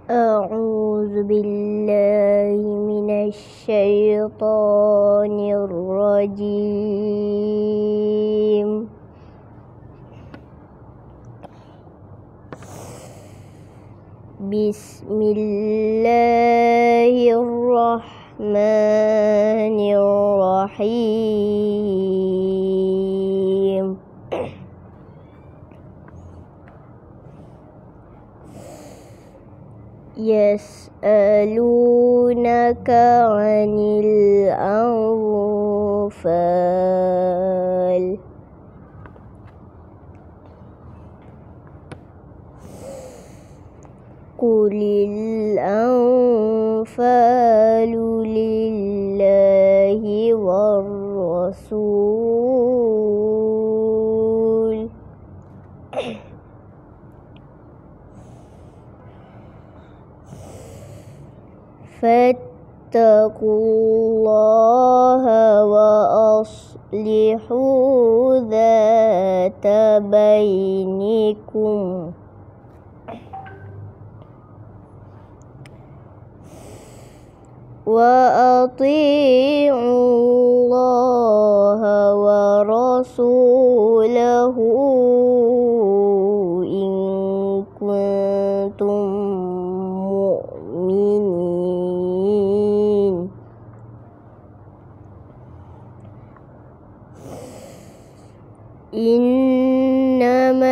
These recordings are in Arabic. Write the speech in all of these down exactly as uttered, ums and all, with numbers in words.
أعوذ بالله من الشيطان الرجيم. بسم الله الرحمن الرحيم. يسألونك عن الأنفال قل الأنفال لله والرسول فاتقوا الله وأصلحوا ذات بينكم وأطيعوا الله ورسوله إن كنتم مؤمنين. إنما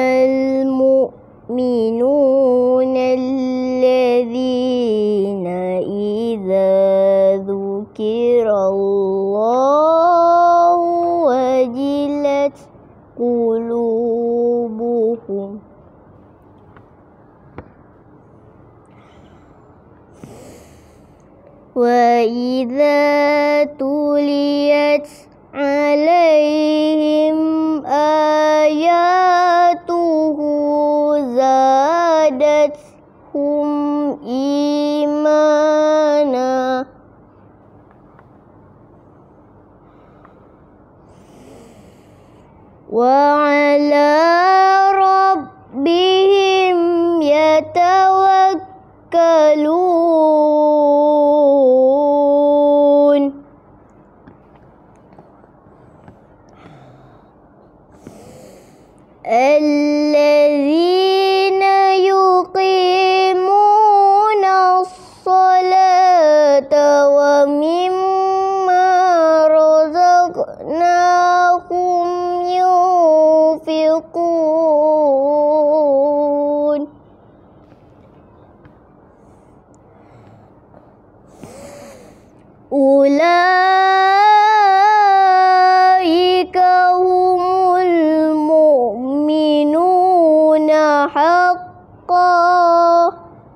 المؤمنون الذين إذا ذكر الله وجلت قلوبهم وإذا تليت عليهم آياته زادتهم إيمانا وعلى ربهم يتوكلون. الذين يقيمون الصلاة ومما رزقناهم ينفقون. أولئك هم المؤمنون حقا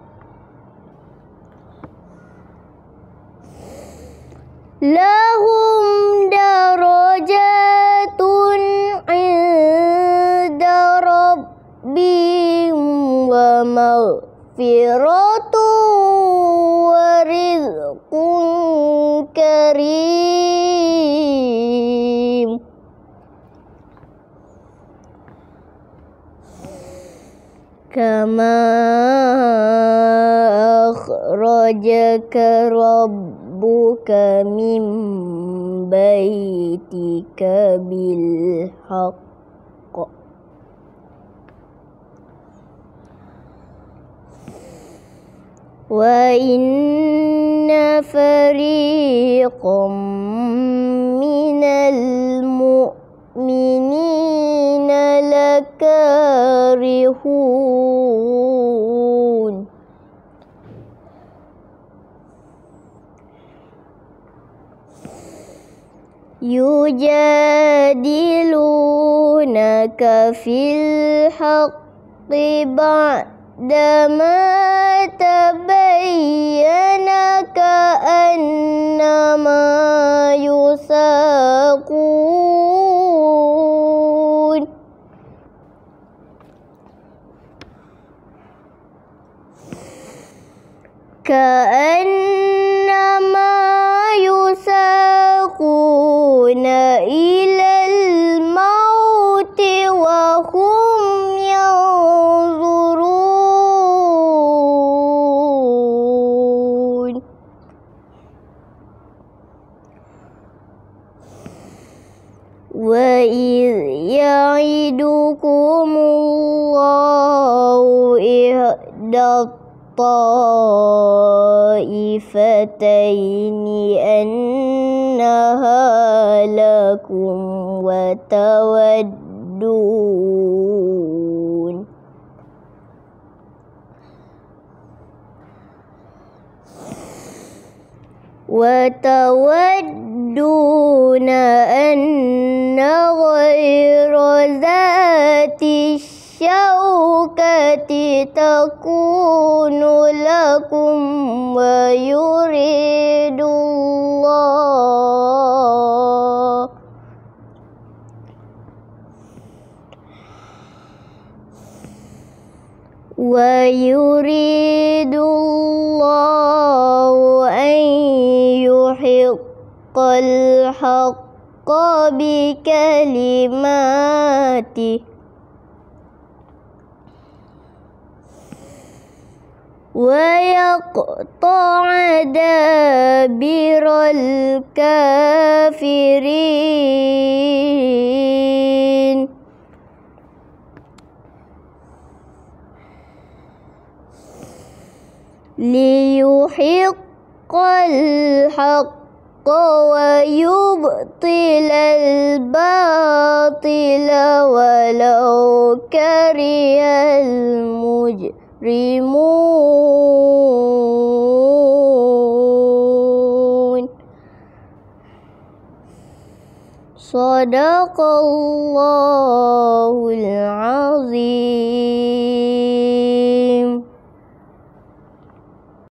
لهم درجات عند ربهم ومغفرة ورزق كريم. كما أخرجك ربك من بيتك بالحق وإن فريقا من المؤمنين لكارهون. يجادلونك في الحق بعدما تبين كأنما يساقون كأنما يساقون إلى الموت وهم ينظرون. إحدى الطائفتين أنها لكم وتودون وتودون أن غير ذات الشوكة تكون لكم ويريد الله ويريد الله أن يحق الحق بكلماته ويقطع دابر الكافرين ليحق الحق ويبطل الباطل ولو كره المجرمون. صدق الله العظيم.